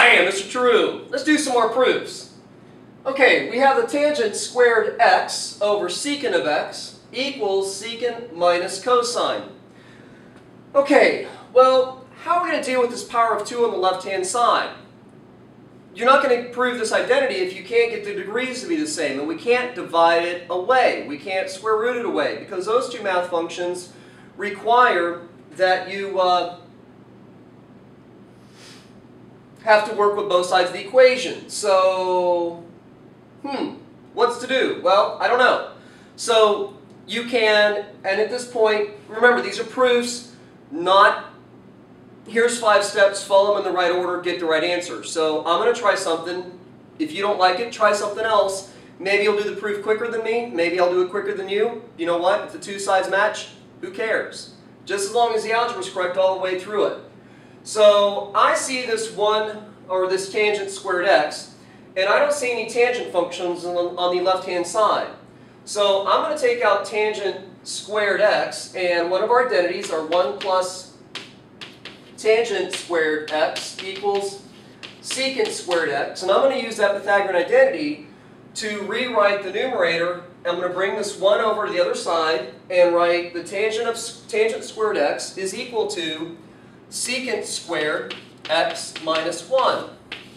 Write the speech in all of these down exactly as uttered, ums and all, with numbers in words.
Bam, Mister True. Let's do some more proofs. Okay, we have the tangent squared x over secant of x equals secant minus cosine. Okay, well, how are we going to deal with this power of two on the left-hand side? You're not going to prove this identity if you can't get the degrees to be the same, and we can't divide it away. We can't square root it away, because those two math functions require that you uh, have to work with both sides of the equation. So, hmm, what's to do? Well, I don't know. So you can, and at this point, remember, these are proofs, not here's five steps, follow them in the right order, get the right answer. So I'm going to try something. If you don't like it, try something else. Maybe you'll do the proof quicker than me. Maybe I'll do it quicker than you. You know what? If the two sides match, who cares? Just as long as the algebra is correct all the way through it. So I see this one, or this tangent squared x, and I don't see any tangent functions on the left-hand side. So I'm going to take out tangent squared x, and one of our identities are one plus tangent squared x equals secant squared x. And I'm going to use that Pythagorean identity to rewrite the numerator. I'm going to bring this one over to the other side and write the tangent of tangent squared x is equal to secant squared x minus one.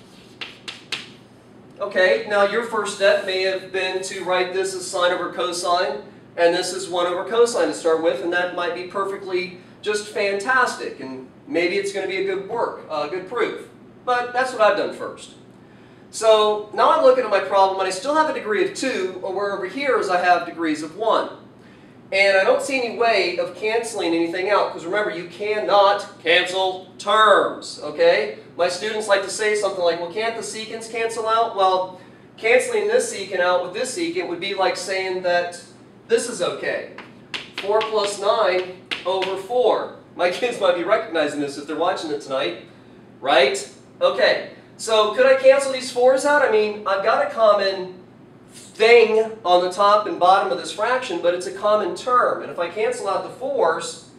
Okay, now your first step may have been to write this as sine over cosine, and this is one over cosine to start with, and that might be perfectly just fantastic, and maybe it's going to be a good work, a uh, good proof. But that's what I've done first. So now I'm looking at my problem, and I still have a degree of two, or where over here is I have degrees of one. And I don't see any way of canceling anything out, because remember, you cannot cancel terms, okay? My students like to say something like, well, can't the secants cancel out? Well, canceling this secant out with this secant would be like saying that this is okay. four plus nine over four. My kids might be recognizing this if they're watching it tonight, right? Okay, so could I cancel these fours out? I mean, I've got a common thing on the top and bottom of this fraction, but it's a common term. And if I cancel out the fours,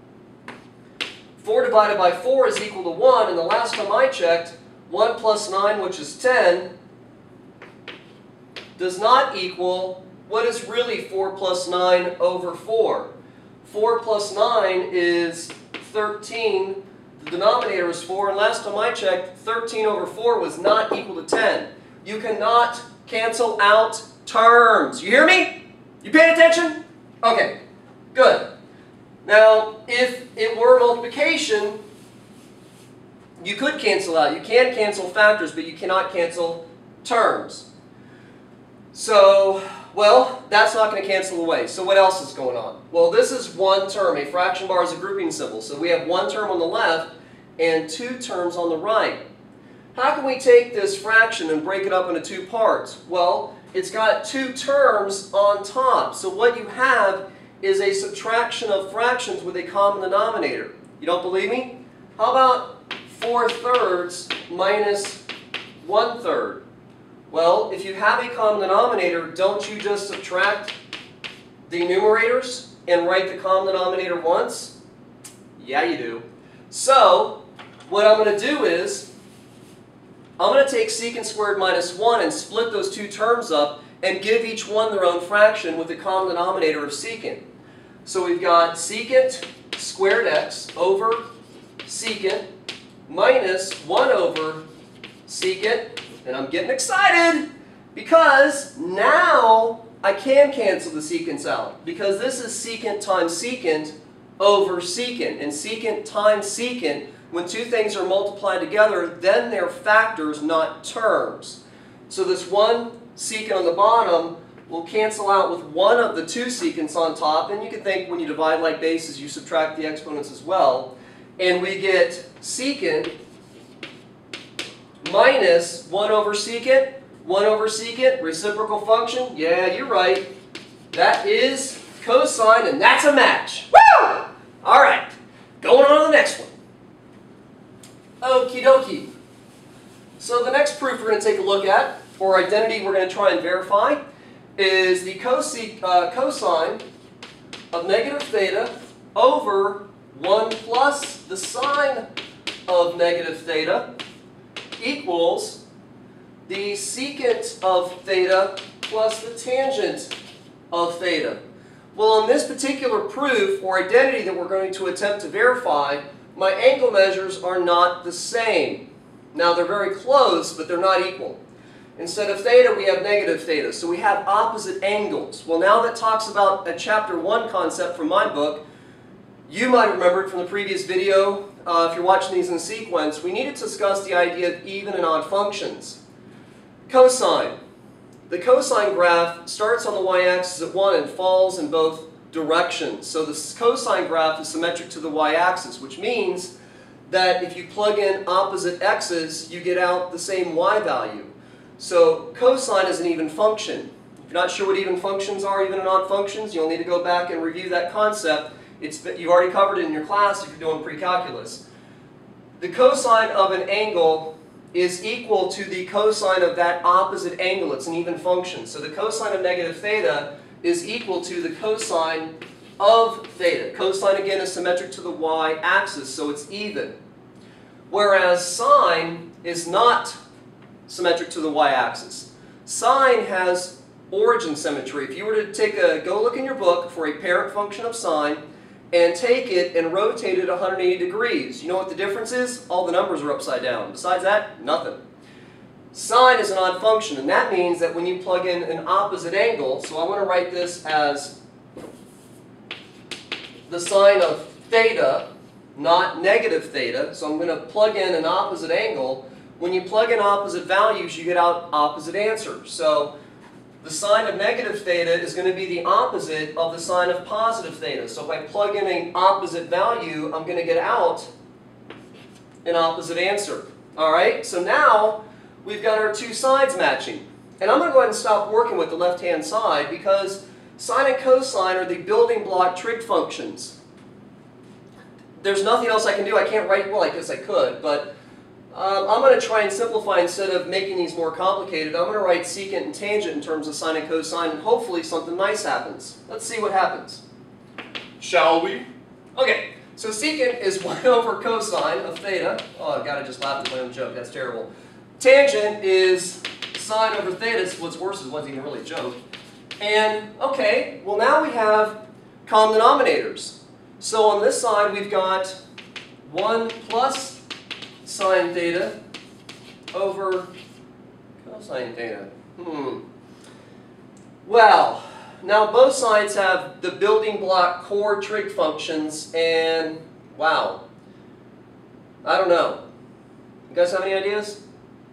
four divided by four is equal to one, and the last time I checked, one plus nine, which is ten, does not equal what is really four plus nine over four. four plus nine is thirteen. The denominator is four, and last time I checked, thirteen over four was not equal to ten. You cannot cancel out terms. You hear me? You paying attention? Okay, good. Now, if it were multiplication, you could cancel out. You can cancel factors, but you cannot cancel terms. So, well, that's not going to cancel away. So what else is going on? Well, this is one term. A fraction bar is a grouping symbol. So we have one term on the left and two terms on the right. How can we take this fraction and break it up into two parts? Well, it's got two terms on top. So what you have is a subtraction of fractions with a common denominator. You don't believe me? How about four thirds minus one third? Well, if you have a common denominator, don't you just subtract the numerators and write the common denominator once? Yeah, you do. So, what I'm going to do is, I'm going to take secant squared minus one and split those two terms up and give each one their own fraction with the common denominator of secant. So we've got secant squared x over secant minus one over secant. And I'm getting excited because now I can cancel the secants out, because this is secant times secant over secant. And secant times secant, when two things are multiplied together, then they're factors, not terms. So this one secant on the bottom will cancel out with one of the two secants on top. And you can think when you divide like bases, you subtract the exponents as well. And we get secant minus one over secant, one over secant, reciprocal function. Yeah, you're right. That is cosine, and that's a match. Woo! All right, going on to the next one. Okie dokie. So the next proof we're going to take a look at, or identity we're going to try and verify, is the cosine, uh, cosine of negative theta over one plus the sine of negative theta equals the secant of theta plus the tangent of theta. Well, on this particular proof or identity that we're going to attempt to verify, my angle measures are not the same. Now, they're very close, but they're not equal. Instead of theta, we have negative theta. So we have opposite angles. Well, now that talks about a chapter one concept from my book. You might remember it from the previous video. Uh, if you're watching these in sequence, we needed to discuss the idea of even and odd functions. Cosine. The cosine graph starts on the y-axis at one and falls in both directions. So the cosine graph is symmetric to the y-axis, which means that if you plug in opposite x's, you get out the same y value. So cosine is an even function. If you're not sure what even functions are, even and odd functions, you'll need to go back and review that concept. It's, you've already covered it in your class if you're doing pre-calculus. The cosine of an angle is equal to the cosine of that opposite angle. It's an even function. So the cosine of negative theta is equal to the cosine of theta. Cosine, again, is symmetric to the y-axis, so it's even. Whereas sine is not symmetric to the y-axis. Sine has origin symmetry. If you were to take a, go look in your book for a parent function of sine, and take it and rotate it one hundred eighty degrees. You know what the difference is? All the numbers are upside down. Besides that, nothing. Sine is an odd function, and that means that when you plug in an opposite angle, so I want to write this as the sine of theta, not negative theta, so I'm going to plug in an opposite angle. When you plug in opposite values, you get out opposite answers. So the sine of negative theta is going to be the opposite of the sine of positive theta. So if I plug in an opposite value, I'm going to get out an opposite answer. All right, so now we've got our two sides matching. And I'm going to go ahead and stop working with the left-hand side because sine and cosine are the building block trig functions. There's nothing else I can do. I can't write, well, I guess I could, but Um, I'm going to try and simplify instead of making these more complicated. I'm going to write secant and tangent in terms of sine and cosine, and hopefully something nice happens. Let's see what happens. Shall we? Okay, so secant is one over cosine of theta. Oh, God, I just laughed at my own joke. That's terrible. Tangent is sine over theta. What's worse is it wasn't even really a joke. And, okay, well now we have common denominators. So on this side we've got one plus sine theta over cosine theta. Hmm. Well, now both sides have the building block core trig functions, and wow, I don't know. You guys have any ideas?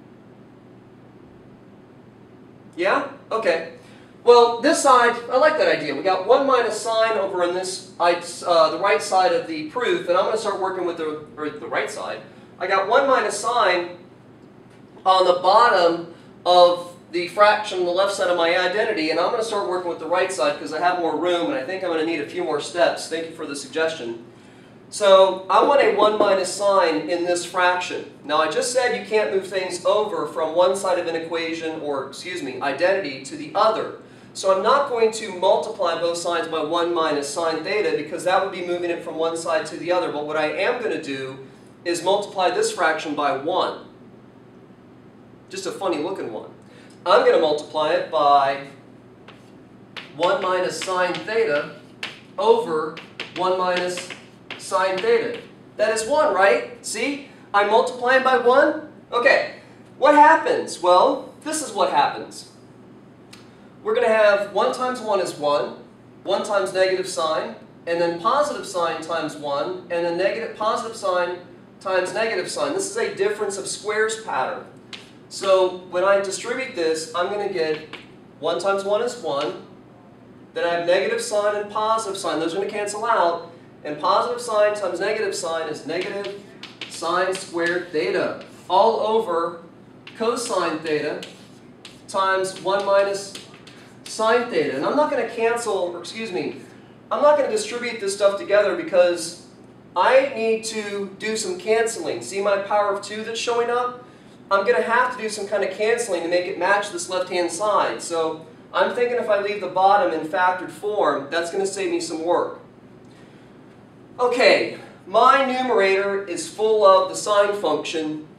Yeah? Okay. Well, this side, I like that idea. We got one minus sine over on this, uh, the right side of the proof, and I'm going to start working with the, or the right side. I got one minus sine on the bottom of the fraction on the left side of my identity, and I'm going to start working with the right side because I have more room and I think I'm going to need a few more steps. Thank you for the suggestion. So I want a one minus sine in this fraction. Now I just said you can't move things over from one side of an equation, or excuse me, identity, to the other. So I'm not going to multiply both sides by one minus sine theta because that would be moving it from one side to the other. But what I am going to do is multiply this fraction by one. Just a funny looking one. I'm going to multiply it by one minus sine theta over one minus sine theta. That is one, right? See? I'm multiplying by one? Okay. What happens? Well, this is what happens. We're going to have one times one is one, one times negative sine, and then positive sine times one, and then negative positive sine times negative sine. This is a difference of squares pattern. So when I distribute this, I'm going to get one times one is one. Then I have negative sine and positive sine. Those are going to cancel out. And positive sine times negative sine is negative sine squared theta. All over cosine theta times one minus sine theta. And I'm not going to cancel, or excuse me, I'm not going to distribute this stuff together because I need to do some canceling. See my power of two that's showing up? I'm going to have to do some kind of canceling to make it match this left-hand side. So I'm thinking if I leave the bottom in factored form, that's going to save me some work. Okay, my numerator is full of the sine function,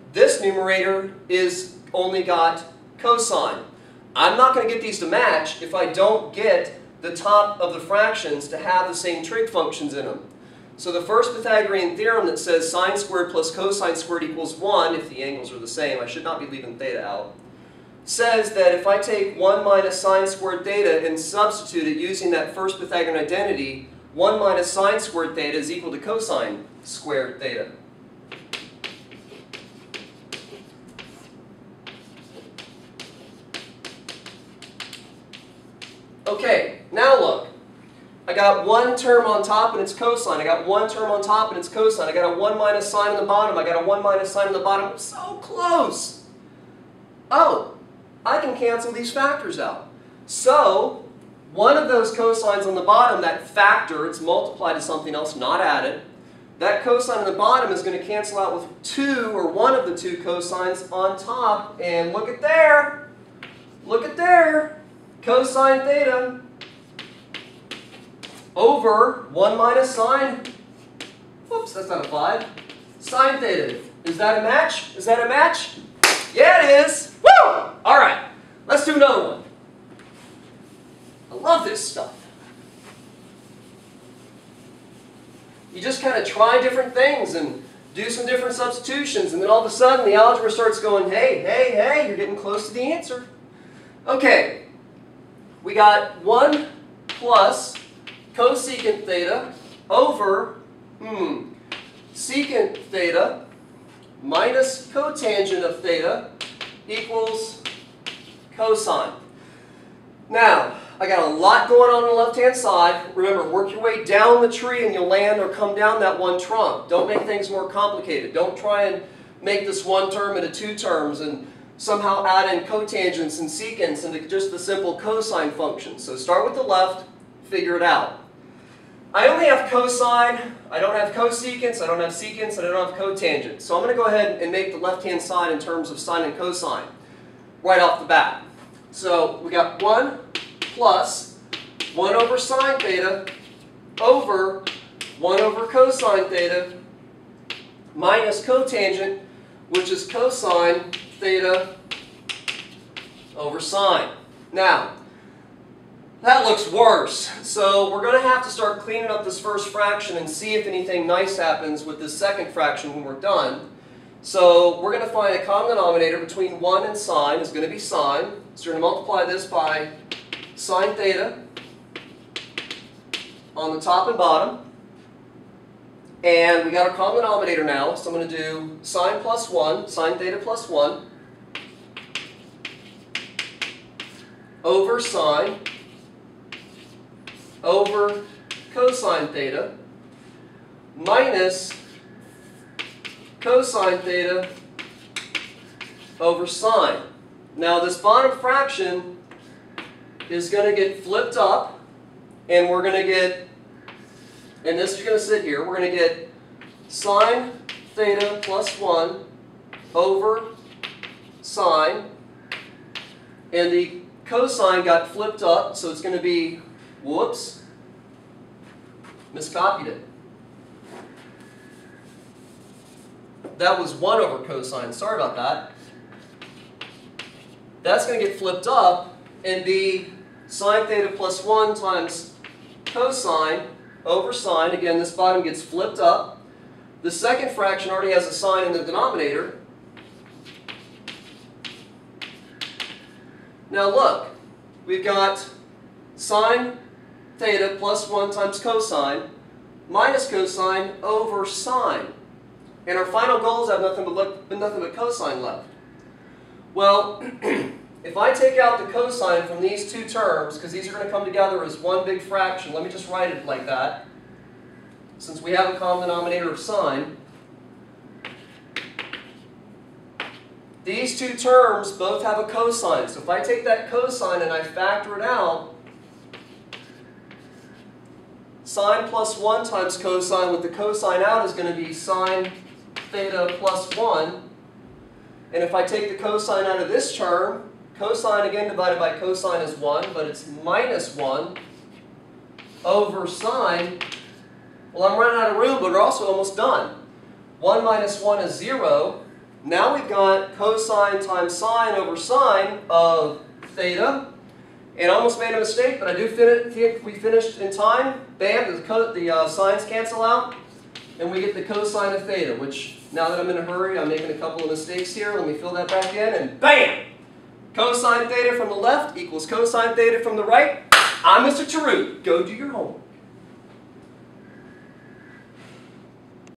This numerator is only got cosine. I'm not going to get these to match if I don't get the top of the fractions to have the same trig functions in them. So the first Pythagorean theorem that says sine squared plus cosine squared equals one, if the angles are the same, I should not be leaving theta out, says that if I take one minus sine squared theta and substitute it using that first Pythagorean identity, one minus sine squared theta is equal to cosine squared theta. Okay, now look. I got one term on top and it's cosine. I got one term on top and it's cosine. I got a one minus sign on the bottom. I got a one minus sign on the bottom. So close. Oh, I can cancel these factors out. So, one of those cosines on the bottom, that factor, it's multiplied to something else, not added. That cosine on the bottom is going to cancel out with two, or one of the two cosines on top. And look at there. Look at there. Cosine theta over one minus sine, whoops, that's not a five, sine theta. Is that a match? Is that a match? Yeah, it is. Woo! All right, let's do another one. I love this stuff. You just kind of try different things and do some different substitutions, and then all of a sudden the algebra starts going, hey, hey, hey, you're getting close to the answer. Okay, we got one plus cosecant theta over, hmm, secant theta minus cotangent of theta equals cosine. Now, I got a lot going on on the left-hand side. Remember, work your way down the tree and you'll land or come down that one trunk. Don't make things more complicated. Don't try and make this one term into two terms and somehow add in cotangents and secants into just the simple cosine function. So start with the left, figure it out. I only have cosine, I don't have cosecants, I don't have secants, and I don't have cotangents. So I'm going to go ahead and make the left-hand side in terms of sine and cosine right off the bat. So we got one plus one over sine theta over one over cosine theta minus cotangent, which is cosine theta over sine. Now, that looks worse. So we're going to have to start cleaning up this first fraction and see if anything nice happens with this second fraction when we're done. So we're going to find a common denominator between one and sine is going to be sine. So we're going to multiply this by sine theta on the top and bottom. And we got our common denominator now, so I'm going to do sine plus one, sine theta plus one, over sine, over cosine theta, minus cosine theta over sine. Now this bottom fraction is going to get flipped up, and we're going to get, and this is going to sit here, we're going to get sine theta plus one over sine, and the cosine got flipped up, so it's going to be, whoops, miscopied it. That was one over cosine, sorry about that. That's going to get flipped up and be sine theta plus one times cosine over sine. Again, this bottom gets flipped up. The second fraction already has a sign in the denominator. Now look, we've got sine theta plus one times cosine minus cosine over sine. And our final goals have nothing but, nothing but cosine left. Well, if I take out the cosine from these two terms, because these are going to come together as one big fraction, let me just write it like that, since we have a common denominator of sine. These two terms both have a cosine, so if I take that cosine and I factor it out, sine plus one times cosine with the cosine out is going to be sine theta plus one. And if I take the cosine out of this term, cosine again divided by cosine is one, but it's minus one over sine. Well, I'm running out of room, but we're also almost done. one minus one is zero. Now we've got cosine times sine over sine of theta. And I almost made a mistake, but I do fin we finished in time. Bam, the, co the uh, sines cancel out. And we get the cosine of theta, which now that I'm in a hurry, I'm making a couple of mistakes here. Let me fill that back in, and bam! Cosine theta from the left equals cosine theta from the right. I'm Mister Tarut. Go do your homework.